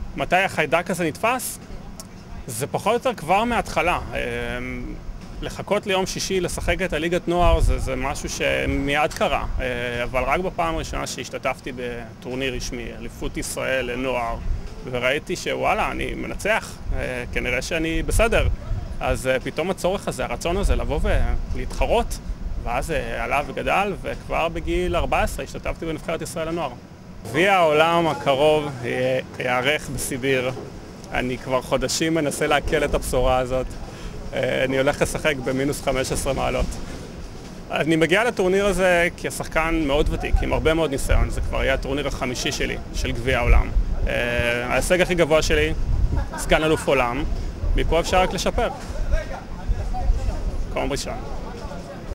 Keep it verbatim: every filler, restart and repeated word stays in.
מתי החיידק הזה נתפס? זה פחות או יותר כבר מההתחלה. לחכות ליום שישי, לשחק את הליגת נוער, זה, זה משהו שמיד קרה. אבל רק בפעם הראשונה שהשתתפתי בטורניר רשמי, אליפות ישראל לנוער, וראיתי שוואלה, אני מנצח, כנראה שאני בסדר. אז פתאום הצורך הזה, הרצון הזה, לבוא ולהתחרות, ואז עלה וגדל, וכבר בגיל ארבע עשרה השתתפתי בנבחרת ישראל לנוער. גביע העולם הקרוב יערך בסיביר. אני כבר חודשים מנסה להקל את הבשורה הזאת. אני הולך לשחק במינוס חמש עשרה מעלות. אני מגיע לטורניר הזה כשחקן מאוד ותיק, עם הרבה מאוד ניסיון. זה כבר היה הטורניר החמישי שלי, של גביע העולם. ההישג הכי גבוה שלי, סגן אלוף עולם, מפה אפשר רק לשפר. מקום ראשון.